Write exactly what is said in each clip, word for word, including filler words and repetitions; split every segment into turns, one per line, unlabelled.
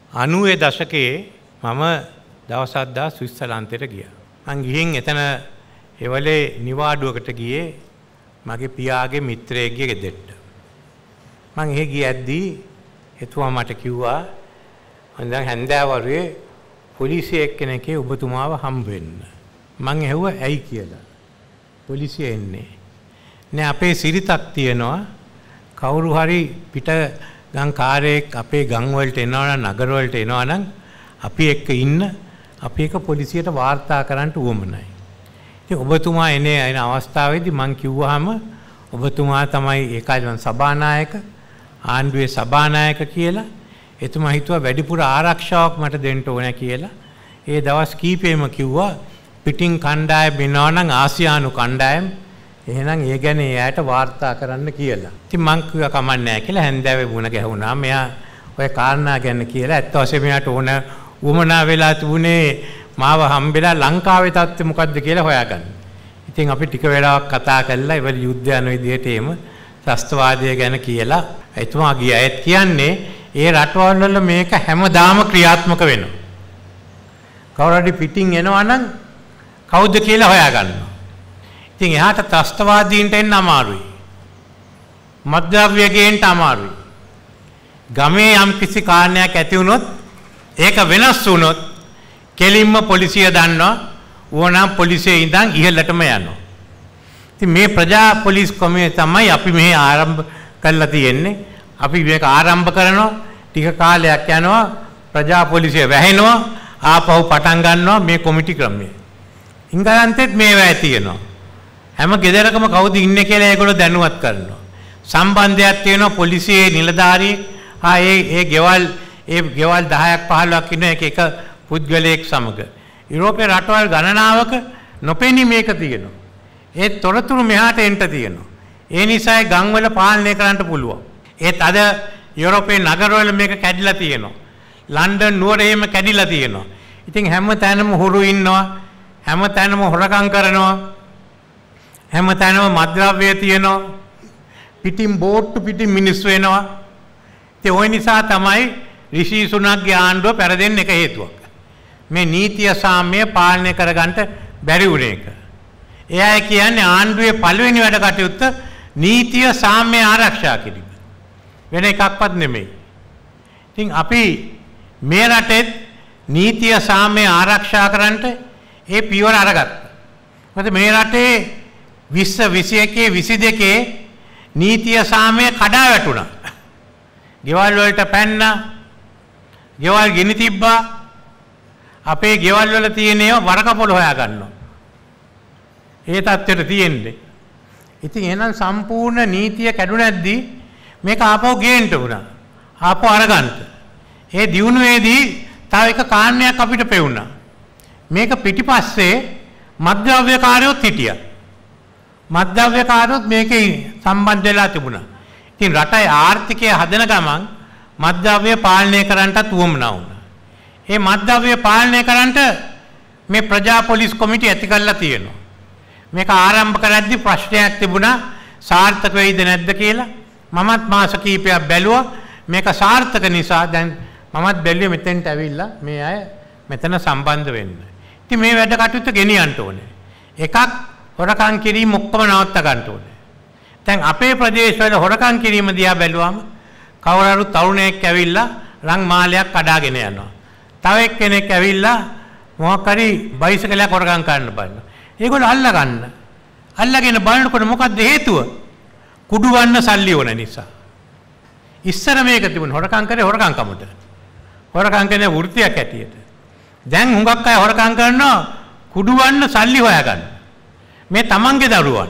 අනූවේ දශකයේ මම දවසක් දා ස්විට්සර්ලන්තයට ගියා. මං ගිහින් එතන එවලේ නිවාඩුවකට ගියේ මගේ පියාගේ මිත්‍රයෙක්ගේ ගෙදරට. මං එහෙ ගියද්දී එතුමා මට කිව්වා මං දැන් හැන්දෑවරුවේ පොලිසිය එක්කෙනෙක් ඔබතුමාව හම්බ වෙන්න. මං ඇහුවා ඇයි කියලා. පොලිසිය එන්නේ. නෑ අපේ සිරිතක් තියෙනවා කවුරු හරි පිට ගම් කාර්යයක් අපේ ගම් වලට එනවා නම් නගර වලට එනවා නම් අපි එක්ක ඉන්න අපි එක පොලිසියට වාර්තා කරන්න උවමනයි. ඉතින් ඔබතුමා එනේ එන අවස්ථාවේදී මං කිව්වහම ඔබතුමා තමයි ඒකයි මං සභානායක ආණ්ඩුවේ සභානායක කියලා. එතුමා හිතුවා වැඩිපුර ආරක්ෂාවක් මට දෙන්න ඕන කියලා. ඒ දවස් කීපෙම කිව්වා පිටින් කණ්ඩායම් වෙනවා නම් ආසියානු කණ්ඩායම් එහෙනම් ඒ ගැන එයාට වාර්තා කරන්න කියලා. ඉතින් මං කිව්වා කමක් නැහැ කියලා හැන්දෑවේ මුණ ගැහුණා. මෙයා ඔය කාරණා ගැන කියලා ඇත්ත වශයෙන්ම එයාට ඕන වුමනා වෙලා තිබුණේ මාව හම්බෙලා ලංකාවේ තත්ත්වය මොකද්ද කියලා හොයාගන්න. ඉතින් අපි ටික වෙලාවක් කතා කළා ඉවල යුද්ධ යන විදිහට එම ත්‍රස්තවාදය ගැන කියලා. එතුමා ගියාත් කියන්නේ ඒ රටවල් වල මේක හැමදාම ක්‍රියාත්මක වෙනවා. කවුරු හරි පිටින් එනවා නම් කවුද කියලා හොයාගන්නවා. ඉතින් එහාට ත්‍රස්තවාදීන්ට එන්න අමාරුයි. මත්ද්‍රව්‍ය ගේන්න අමාරුයි. ගමේ යම් කිසි කාරණයක් ඇති වුණොත් ඒක වෙනස් වුණොත් කෙලින්ම පොලිසිය දන්නවා ඕනනම් පොලිසියේ ඉඳන් ඉහළටම යනවා. ඉතින් මේ ප්‍රජා පොලිස් කොමිය තමයි අපි මෙහි ආරම්භ කරලා තියෙන්නේ. අපි මේක ආරම්භ කරනවා ටික කාලයක් යනවා ප්‍රජා පොලිසිය වැහෙනවා ආපහු පටන් ගන්නවා මේ කොමිටි ක්‍රමය. ඉංගලන්තෙත් මේවා තියෙනවා. හැම ගෙදරකම කවුද ඉන්නේ කියලා ඒගොල්ලෝ දැනුවත් කරනවා. සම්බන්ධයක් තියෙනවා පොලිසියේ නිලධාරී ආ ඒ ඒ ගෙවල් ඒ ගෙවල් දහයක් පහළොවක් ඉන්න එක එක පුද්ගලයෙක් සමග. යුරෝපේ රටවල් ගණනාවක නොපෙනී මේක තියෙනවා. ඒ තොරතුරු මෙහාට එන්න තියෙනවා. ඒ නිසායි ගම්වල පාලනය කරන්න පුළුවන්. ඒත් අද යුරෝපේ නගරවල මේක කැඩිලා තියෙනවා. ලන්ඩන් නුවර එහෙම කැඩිලා තියෙනවා. ඉතින් හැම තැනම හොරු ඉන්නවා. හැම තැනම හොරකම් කරනවා. හැම තැනම මත්ද්‍රව්‍ය තියෙනවා. පිටින් බෝට්ටු පිටින් මිනිස්සු එනවා. ඒ ওই නිසා තමයි ඍෂි සුනක්ගේ ආණ්ඩුව පෙරදෙන්න එක හේතුවක්. මේ නීතිය සාම්‍ය පාලනය කරගන්න බැරි වුණ එක. එයා කියන්නේ ආණ්ඩුවේ පළවෙනි වැඩ කටයුත්ත නීතිය සාම්‍ය ආරක්ෂා කිරීම. වෙන එකක්වත් නෙමෙයි. ඉතින් අපි මේ රටේ නීතිය සාම්‍ය ආරක්ෂා කරන්නට ඒ පියවර අරගත්තා. මොකද මේ රටේ විස්ස විසියකේ විසිදෙකේ නීතිය සාමය කඩා වැටුණා. ගෙවල් වලට පැන්නා. ගෙවල් ගිනි තිබ්බා. අපේ ගෙවල් වල තියෙන ඒවා වරකපොළ හොයා ගන්නවා. ඒ තත්ත්වෙට තියෙන්නේ. ඉතින් එහෙනම් සම්පූර්ණ නීතිය කැඩුණ නැද්දි මේක ආපහු ගේන්න උනා. ආපහු අරගන්න. ඒ දියුණුවේදී තව එක කාරණයක් අපිට පෙවුණා. මේක පිටිපස්සේ මත්ද්‍රව්‍යකාරයොත් හිටියා. මත්ද්‍රව්‍යකාරයොත් මේකේ සම්බන්ධ වෙලා තිබුණා. ඉතින් රටේ ආර්ථිකය හදන ගමන් මත්ද්‍රව්‍ය පාලනය කරන්නටත් උවමනා වුණා. මේ මත්ද්‍රව්‍ය පාලනය කරන්නට මේ ප්‍රජා පොලිස් කොමිටි ඇති කරලා තියෙනවා. මේක ආරම්භ කරද්දී ප්‍රශ්නයක් තිබුණා සාර්ථක වෙයිද නැද්ද කියලා. මමත් මාස කිහිපයක් බැලුවා. මේක සාර්ථක නිසා දැන් මමත් බැලුවේ මෙතෙන්ට ඇවිල්ලා මේ අය මෙතන සම්බන්ධ වෙන්න. ඉතින් මේ වැඩ කටයුත්ත ගෙනියන්න ඕනේ. එකක් හොරකම් කිරීම ඔක්කොම නවත්ත ගන්න ඕනේ. දැන් අපේ ප්‍රදේශවල හොරකම් කිරීම දිහා බැලුවම කවුරු තරුණයෙක් ඇවිල්ලා රන් මාලයක් කඩාගෙන යනවා. තව එක්කෙනෙක් ඇවිල්ලා මොකක් හරි බයිසිකලයක් හොරකම් කරන්න බලනවා. ඒගොල්ලෝ අල්ලා ගන්න. අල්ලාගෙන බලනකොට මොකද්ද හේතුව? කුඩු වන්න සල්ලි ඕන නිසා. ඉස්සර මේක තිබුණ හොරකම් කරේ හොරකම් කමට. හොරකම් කරන වෘත්තියක් ඇටියට. දැන් හුඟක් අය හොරකම් කරනවා කුඩු වන්න සල්ලි හොයාගන්න. මේ තමන්ගේ දරුවන්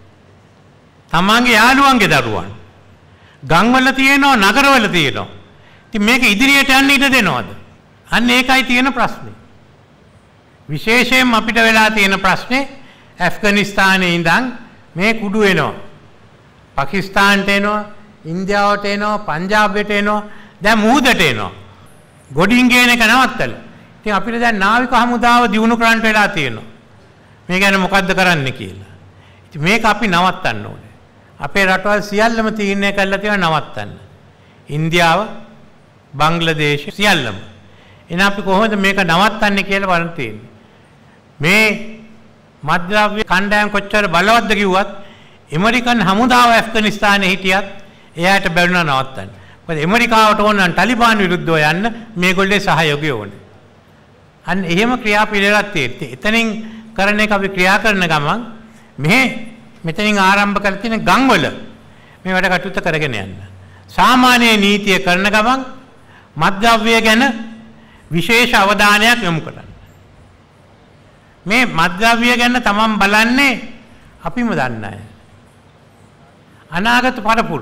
තමන්ගේ යාළුවන්ගේ දරුවන් ගම්වල තියෙනවා නගරවල තියෙනවා. ඉතින් මේක ඉදිරියට යන්න ඉඩ දෙනවද? අන්න ඒකයි තියෙන ප්‍රශ්නේ. විශේෂයෙන් අපිට වෙලා තියෙන ප්‍රශ්නේ ඇෆ්ගනිස්තානයේ ඉඳන් මේ කුඩු එනවා. පාකිස්තානට එනවා, ඉන්දියාවට එනවා, පංජාබයට එනවා, දැන් මුහුදට එනවා. ගොඩින් ගේන එක නවත්තලා. ඉතින් අපිට දැන් නාවික හමුදාව දියුණු කරන්න වෙලා තියෙනවා. මේ ගැන මොකද්ද කරන්න කියලා. ඉතින් මේක අපි නවත්තන්න ඕනේ. අපේ රටවල් සියල්ලම තීරණය කරලා තියෙනවා නවත්තන්න. ඉන්දියාව, බංග්ලාදේශ සියල්ලම. එහෙනම් අපි කොහොමද මේක නවත්තන්නේ කියලා බලන්න තියෙන්නේ. මේ මත්ද්‍රව්‍ය කණ්ඩායම් කොච්චර බලවත්ද කිව්වත් ඇමරිකන් හමුදාව ඇෆ්ගනිස්තානයේ හිටියත් එයාට බැරිුණා නවත්තන්න. මොකද ඇමරිකාවට ඕන නම් ටලිබාන් විරුද්ධව යන්න මේගොල්ලේ සහයෝගය ඕනේ. අන්න එහෙම ක්‍රියාපිළිවෙලක් තියෙන්නේ. එතනින් කරන එක අපි ක්‍රියා කරන ගමන් මෙහෙ මෙතනින් ආරම්භ කර තියෙන ගම්වල මේ වැඩ කටයුතු කරගෙන යන්න. සාමාන්‍ය නීතිය කරන ගමන් මත්ද්‍රව්‍ය ගැන විශේෂ අවධානයක් යොමු කරන්න. මේ මත්ද්‍රව්‍ය ගැන තමන් බලන්නේ අපිම දන්න අය. අනාගත පරපුර.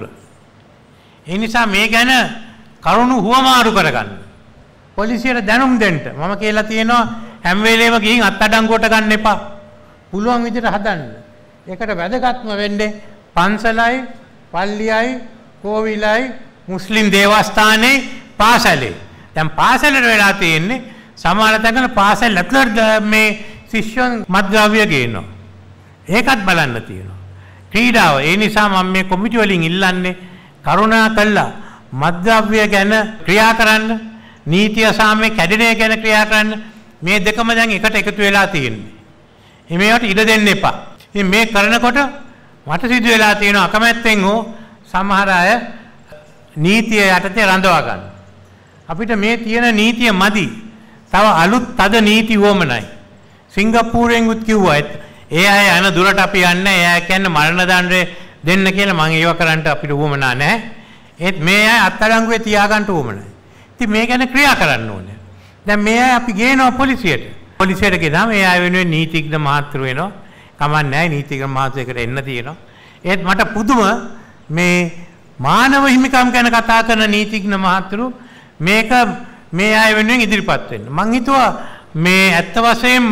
ඒ නිසා මේ ගැන කරුණු හුවමාරු කරගන්න. පොලිසියට දැනුම් දෙන්න. මම කියලා තියෙනවා හැම වෙලේම ගිහින් අත්අඩංගුවට ගන්න එපා. පුළුවන් විදිහට හදන්න. ඒකට වැදගත්ම වෙන්නේ පන්සලයි, පල්ලියයි, කෝවිලයි, මුස්ලිම් දේවස්ථානයේ, පාසලේ. දැන් පාසලට වෙලා තියෙන්නේ සමහර තැන්වල පාසල් ඇතුළට මේ ශිෂ්‍යයන් මත්ද්‍රව්‍ය ගේනවා. ඒකත් බලන්න තියෙනවා. ක්‍රීඩාව. ඒ නිසා මම මේ කොමිටි වලින් ඉල්ලන්නේ කරුණා කළා මත්ද්‍රව්‍ය ගැන ක්‍රියා කරන්න, නීතිය සාමයේ කැඩෙන ගැන ක්‍රියා කරන්න. මේ දෙකම දැන් එකට එකතු වෙලා තියෙන්නේ. මේවට ඉඩ දෙන්න එපා. ඉතින් මේ කරනකොට මට සිදු වෙලා තියෙන අකමැත්තෙන් හෝ සමහර අය නීතිය යටතේ රඳවා ගන්න. අපිට මේ තියෙන නීතිය මදි. තව අලුත් තද නීති වොමනයි. සිංගප්පූරුවෙන් උත් කිව්වා ඒ අය යන දුරට අපි යන්නේ. ඒ අය කියන්නේ මරණ දඬුවම් දෙන්න කියලා මම ඒව කරන්න අපිට වොමනා නැහැ. ඒත් මේ අය අත්අඩංගුවේ තියාගන්න වොමනයි. ඉතින් මේ ගැන ක්‍රියා කරන්න ඕනේ. දැන් මේ අය අපි ගේනවා පොලිසියට. පොලිසියට ගියාම ඒ අය වෙනුවෙන් නීතිඥ මහත්තුරු වෙනවා. කමක් නැහැ නීතිඥ මහත්තුරුකට එන්න තියෙනවා. ඒත් මට පුදුම මේ මානව හිමිකම් ගැන කතා කරන නීතිඥ මහත්තුරු මේක මේ අය වෙනුවෙන් ඉදිරිපත් වෙන්න. මං හිතුවා මේ ඇත්ත වශයෙන්ම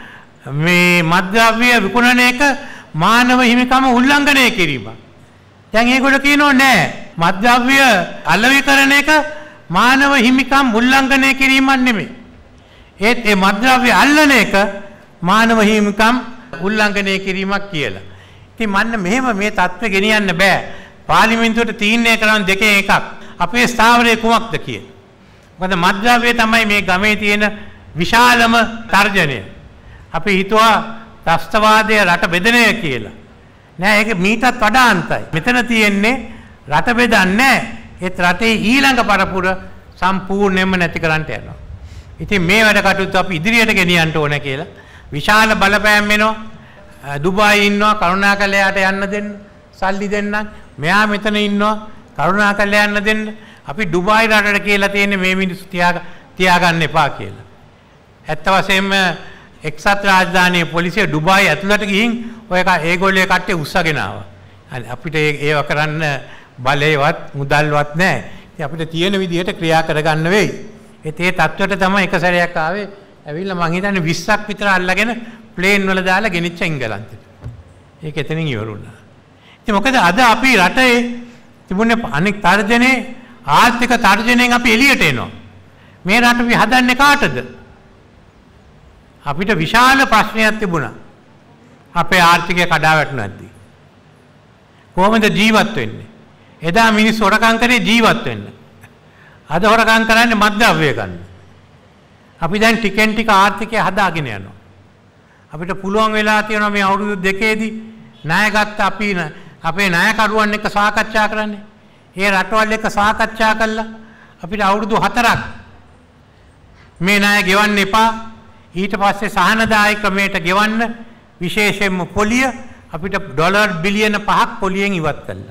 මේ මත්ද්‍රව්‍ය විකුණන එක මානව හිමිකම උල්ලංඝනය කිරීමක්. දැන් ඒගොල්ලෝ කියනෝ නෑ මත්ද්‍රව්‍ය අලෙවි කරන එක මානව හිමිකම් උල්ලංඝනය කිරීමක් නෙමෙයි. ඒත් ඒ මත්ද්‍රව්‍ය අල්ලන එක මානව හිමිකම් උල්ලංඝනය කිරීමක් කියලා. ඉතින් මන්න මෙහෙම මේ தත්ත්වෙ ගෙනියන්න බෑ. පාර්ලිමේන්තුවට තීරණය කරන දෙකෙන් එකක්. අපේ ස්ථාවරයේ කුමක්ද කියලා. මොකද මත්ද්‍රව්‍ය තමයි මේ ගමේ තියෙන විශාලම තර්ජනය. අපි හිතුවා ත්‍රස්තවාදය රට බෙදනය කියලා. නෑ ඒක මීටත් වඩා අන්තයි. මෙතන තියෙන්නේ රට බෙදන්නේ ඒත් රටේ ඊළඟ පරපුර සම්පූර්ණයෙන්ම නැති කරන්න යනවා. ඉතින් මේ වැඩ කටයුතු අපි ඉදිරියට ගෙනියන්න ඕන කියලා විශාල බලපෑම් වෙනවා. දුබායි ඉන්නවා කරුණාකරලා යාට යන්න දෙන්න. සල්ලි දෙන්නම්. මෙයා මෙතන ඉන්නවා කරුණාකරලා යන්න දෙන්න. අපි දුබායි රටට කියලා තියෙන්නේ මේ මිනිස්සු තියා තියාගන්න එපා කියලා. ඇත්ත වශයෙන්ම එක්සත් රාජධානියේ පොලිසිය දුබායි ඇතුළට ගිහින් ඔය ඒගොල්ලෝ කට්ටිය උස්සගෙන ආවා. අපිට ඒව කරන්න බලයවත් මුදල්වත් නැහැ. ඉතින් අපිට තියෙන විදිහට ක්‍රියා කරගන්න වෙයි. ඒත් ඒ තත්ත්වයට තමයි එක සැරයක් ආවේ. ඇවිල්ලා මං හිතන්නේ විස්සක් විතර අල්ලගෙන ප්ලේන් වල දාලා ගෙනිච්ච එංගලන්තෙට. ඒක එතනින් ඉවරුණා. ඉතින් මොකද අද අපි රටේ තිබුණේ අනෙක් තර්ජනේ ආර්ථික තර්ජනයෙන් අපි එළියට එනවා. මේ රට අපි හදන්නේ කාටද? අපිට විශාල ප්‍රශ්නයක් තිබුණා. අපේ ආර්ථිකය කඩා වැටුණාදී. කොහොමද ජීවත් වෙන්නේ? එදා මිනිස්සු හොරකම් කරේ ජීවත් වෙන්න. අද හොරකම් කරන්නේ මත්ද්‍රව්‍ය ගන්න. අපි දැන් ටිකෙන් ටික ආර්ථිකය හදාගෙන යනවා. අපිට පුළුවන් වෙලා තියෙනවා මේ අවුරුදු දෙකේදී ණය ගත්ත අපි අපේ ණයකරුවන් එක්ක සාකච්ඡා කරන්නේ. ඒ රටවල් එක්ක සාකච්ඡා කළා අපිට අවුරුදු හතරක් මේ ණය ගෙවන්න එපා. ඊට පස්සේ සහනදායි ක්‍රමයට ගෙවන්න විශේෂයෙන්ම පොලිය අපිට ඩොලර් බිලියන පහක් පොලියෙන් ඉවත් කළා.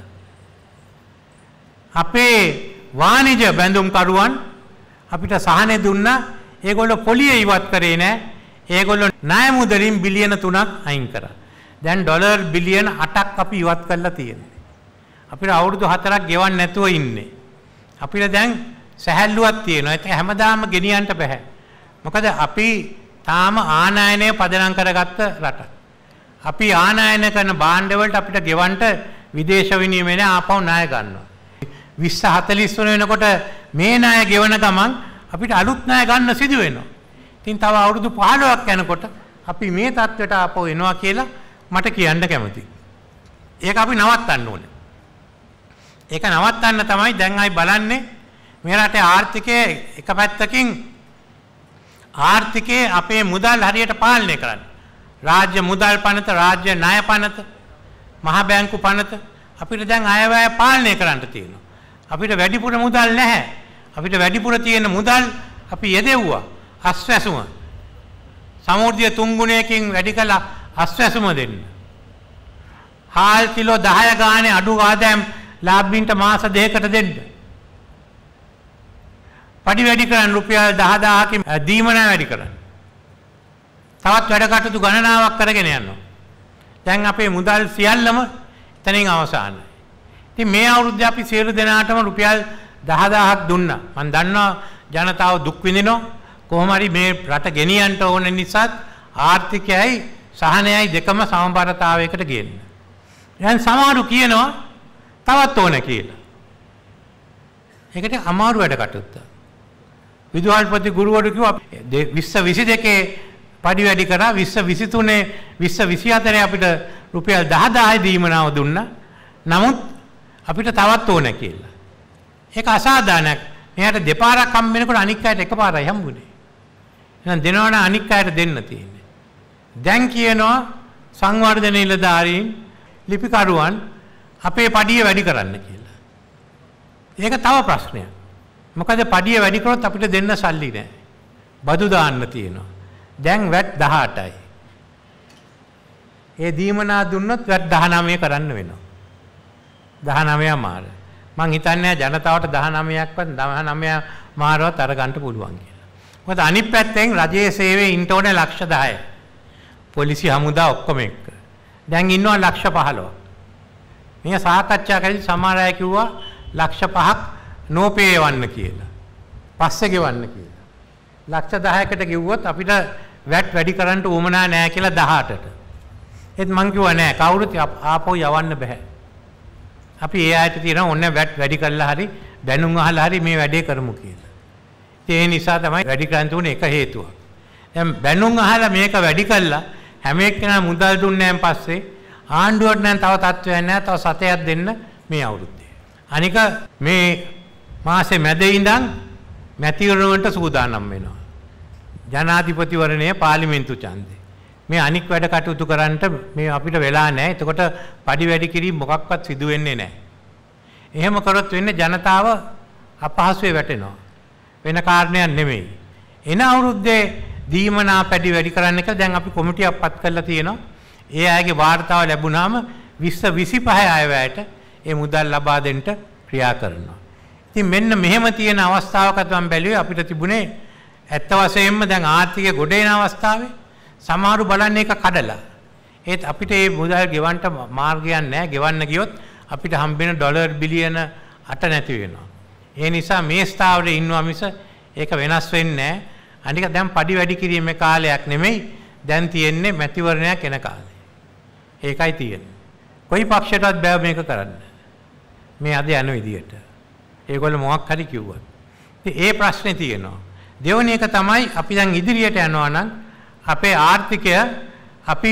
අපේ වාණිජ බැඳුම් කරුවන් අපිට සහනෙ දුන්නා. ඒගොල්ලෝ පොලිය ඉවත් කරේ නෑ. ඒගොල්ලෝ ණය මුදලින් බිලියන තුනක් අයින් කරා. දැන් ඩොලර් බිලියන අටක් අපි ඉවත් කරලා තියෙනවා. අපිට අවුරුදු හතරක් ගෙවන්න නැතුව ඉන්නේ. අපිට දැන් සැහැල්ලුවක් තියෙනවා. ඒක හැමදාම ගෙනියන්න බෑ. මොකද අපි තාම ආනයනය පදනම් කරගත්ත රටක්. අපි ආනයන කරන භාණ්ඩ වලට අපිට ගෙවන්න විදේශ විනිමය නේ ආපහු ණය ගන්නවා. විස්ස හතළිස් වන වෙනකොට මේ ණය ගෙවන ගමන් අපිට අලුත් ණය ගන්න සිදු වෙනවා. ඉතින් තව අවුරුදු පහළොවක් යනකොට අපි මේ තත්ත්වයට ආපහු එනවා කියලා මට කියන්න කැමතියි. ඒක අපි නවත්තන්න ඕනේ. ඒක නවත්තන්න තමයි දැන් ආයි බලන්නේ මේ රටේ ආර්ථිකයේ එක පැත්තකින් ආර්ථිකයේ අපේ මුදල් හරියට පාලනය කරන්න. රාජ්‍ය මුදල් පනත, රාජ්‍ය ණය පනත, මහ බැංකු පනත අපිට දැන් අයවැය පාලනය කරන්න තියෙනවා. අපිට වැඩිපුර මුදල් නැහැ. අපිට වැඩිපුර තියෙන මුදල් අපි යෙදෙව්වා අස්වැසුම. සමෘද්ධිය තුන් ගුණයකින් වැඩි කළා අස්වැසුම දෙන්න. හාල් කිලෝ දහය ගානේ අඩු ආදායම් ලාභින්ට මාස දෙකකට දෙන්න. පඩි වැඩි කරන්න රුපියල් දහදාහකින් දීමනා වැඩි කරන්න. තවත් වැඩ කටයුතු ගණනාවක් කරගෙන යනවා. දැන් අපේ මුදල් සියල්ලම එතනින් අවසానයි. ඉතින් මේ අවුරුද්දේ අපි සියලු දෙනාටම රුපියල් දහදාහක් දුන්නා. මම දන්නවා ජනතාව දුක් විඳිනවා. කොහොම හරි මේ රට ගෙනියන්න ඕන නිසා ආර්ථිකයයි සහනයයි දෙකම සමබරතාවයකට ගේන්න. දැන් සමහරු කියනවා තවත් ඕන කියලා. ඒකට අමාරු වැඩ කටයුත්ත. විදුහල්පති ගුරුවරු කිව්වා විස්ස විසි දෙකේ පඩි වැඩි කරා විස්ස විසි තුනේ විස්ස විසි හතරේ අපිට රුපියල් දහදාහයි දීමනාව දුන්නා. නමුත් අපිට තවත් ඕන කියලා. ඒක අසාධාරණයක්. මෙයාට දෙපාරක් හම්බ වෙනකොට අනික් අයට එකපාරයි හම්බුනේ. එහෙනම් දෙනවනම් අනික් අයට දෙන්න තියෙන්නේ. දැන් කියනවා සංවර්ධන නිලධාරීන් ලිපිකරුවන් අපේ පඩිය වැඩි කරන්න කියලා. ඒක තව ප්‍රශ්නයක්. මොකද පඩිය වැඩි කරොත් අපිට දෙන්න සල්ලි නැහැ. බදු දාන්න තියෙනවා. දැන් වැට් දහඅටයි. ඒ දීමනා දුන්නොත් වැට් දහනවය කරන්න වෙනවා. දහනවය මාර. මං හිතන්නේ ජනතාවට දහනවයක්වත් දහනවය මාරවත් අරගන්න පුළුවන් කියලා. මොකද අනිත් පැත්තෙන් රජයේ සේවයේ ඉන්න ඕනේ ලක්ෂ දහයයි. පොලිසිය හමුදා ඔක්කොම එක්ක. දැන් ඉන්නවා ලක්ෂ පහළොව. මේ සාකච්ඡා කරලා සමහර අය කිව්වා ලක්ෂ පහක් නෝපේ යවන්න කියලා. පස්සේ ගෙවන්න කියලා. ලක්ෂ දහයකට ගෙවුවොත් අපිට වැට් වැඩි කරන්න උවමනා නැහැ කියලා දහඅටට. ඒත් මං කිව්වා නෑ කවුරුත් ආපහු යවන්න බෑ. අපි ඒ ආයත තියෙන ඕනේ වැට් වැඩි කරලා හරි දැනුම් අහලා හරි මේ වැඩේ කරමු කියලා. ඒ නිසා තමයි වැඩි කරන්න උනේ එක හේතුවක්. දැන් දැනුම් අහලා මේක වැඩි කළා හැම එක්කෙනා මුදල් දුන්නාන් පස්සේ ආණ්ඩුවට නම් තව තත්ත්වයක් නැහැ තව සතයක් දෙන්න මේ අවුරුද්දේ. අනික මේ මාසේ මැද ඉඳන් මැතිවරණයට සූදානම් වෙනවා. ජනාධිපතිවරණයේ පාර්ලිමේන්තු ඡන්දේ. මේ අනික් වැඩ කටයුතු කරන්නට මේ අපිට වෙලා නැහැ. එතකොට පඩි වැඩි කිරීම මොකක්වත් සිදු වෙන්නේ නැහැ. එහෙම කරොත් වෙන්නේ ජනතාව අපහසුවේ වැටෙනවා. වෙන කාරණයක් නෙමෙයි. එන අවුරුද්දේ දීමනා පැඩි වැඩි කරන්න කියලා දැන් අපි කොමිටියක් පත් කරලා තියෙනවා. ඒ අයගේ වාර්තාව ලැබුණාම විස්ස විසිපහ අයවැයට ඒ මුදල් ලබා දෙන්න ක්‍රියා කරනවා. ඉතින් මෙන්න මෙහෙම තියෙන අවස්ථාවක තමයි බැලුවේ අපිට තිබුණේ ඇත්ත වශයෙන්ම දැන් ආර්ථිකය ගොඩ එන අවස්ථාවේ සමහරු බලන්නේ ඒක කඩලා. ඒත් අපිට මේ මුදල් ගෙවන්න මාර්ගයක් නැහැ. ගෙවන්න ගියොත් අපිට හම්බෙන ඩොලර් බිලියන අට නැති වෙනවා. ඒ නිසා මේ ස්ථාවරේ ඉන්නවා මිස ඒක වෙනස් වෙන්නේ නැහැ. අනික දැන් පඩි වැඩි කිරීමේ කාලයක් නෙමෙයි. දැන් තියෙන්නේ මැතිවරණයක් එන කාලේ. ඒකයි තියෙන්නේ. කොයි පක්ෂයටවත් බෑ මේක කරන්න. මේ අද යන විදියට. ඒගොල්ලෝ මොකක් හරි කිව්වා. ඉතින් ඒ ප්‍රශ්නේ තියෙනවා. දෙවෙනි එක තමයි අපි දැන් ඉදිරියට යනවා නම් අපේ ආර්ථිකය අපි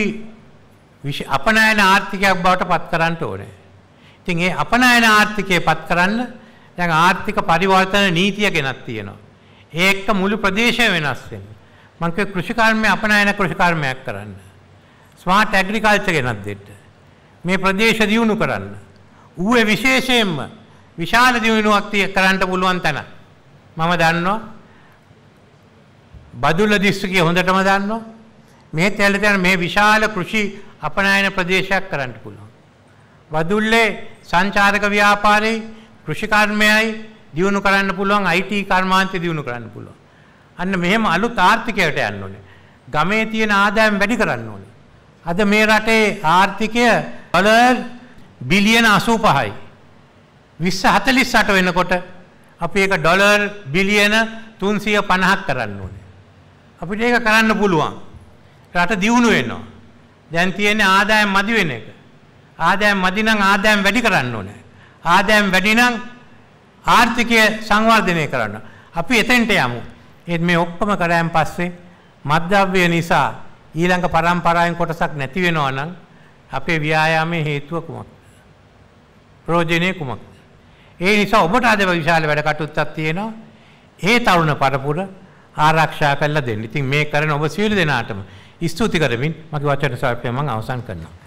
අපනයන ආර්ථිකයක් බවට පත් කරන්න ඕනේ. ඉතින් ඒ අපනයන ආර්ථිකය පත් කරන්න දැන් ආර්ථික පරිවර්තන නීතිය ගෙනත් තියෙනවා. ඒක මුළු ප්‍රදේශය වෙනස් වෙනවා. මම කිය කෘෂිකර්මය අපනයන කෘෂිකර්මයක් කරන්න. ස්මාර්ට් ඇග්‍රිකල්චර් ගෙනත් දෙන්න. මේ ප්‍රදේශ දියුණු කරන්න. ඌේ විශේෂයෙන්ම විශාල දියුණුවක් තිය කරන්න පුළුවන් තැන. මම දන්නවා බදුල්ල දිස්ත්‍රික්කය හොඳටම දන්නවා. මේ තැල තියෙන මේ විශාල කෘෂි අපනයන ප්‍රදේශයක් කරන්න පුළුවන්. බදුල්ලේ සංචාරක ව්‍යාපාරේ කෘෂිකර්මයයි දියුණු කරන්න පුළුවන් I T කර්මාන්තය දියුණු කරන්න පුළුවන්. අන්න මෙහෙම අලුත් ආර්ථිකයකට යන්න ඕනේ. ගමේ තියෙන ආදායම් වැඩි කරන්න ඕනේ. අද මේ රටේ ආර්ථිකය ඩොලර් බිලියන අසූපහයි. විස්ස හතළිස් අට වෙනකොට අපි ඒක ඩොලර් බිලියන තුන්සිය පනහක් කරන්න ඕනේ. අපිට ඒක කරන්න පුළුවන්. රට දියුණු වෙනවා. දැන් තියෙන්නේ ආදායම් මදි වෙන එක. ආදායම් මදි නම් ආදායම් වැඩි කරන්න ඕනේ. ආදායම් වැඩි නම් ආර්ථිකය සංවර්ධනය කරන්න. අපි එතෙන්ට යමු. ඒත් මේ ඔක්කොම කරාන් පස්සේ මද්ද්‍රව්‍ය නිසා ඊළඟ පරම්පරාවෙන් කොටසක් නැති වෙනවා නම් අපේ ව්‍යායාමයේ හේතුව කුමක්ද? ප්‍රයෝජනේ කුමක්ද? ඒ නිසා ඔබට අද විශාල වැඩ කටයුත්තක් තියෙනවා. ඒ තරුණ පරපුර ආරක්ෂා කරලා දෙන්න. ඉතින් මේ කරන ඔබ සියලු දෙනාටම ස්තුති කරමින් මගේ වචන සල්පය මම අවසන් කරනවා.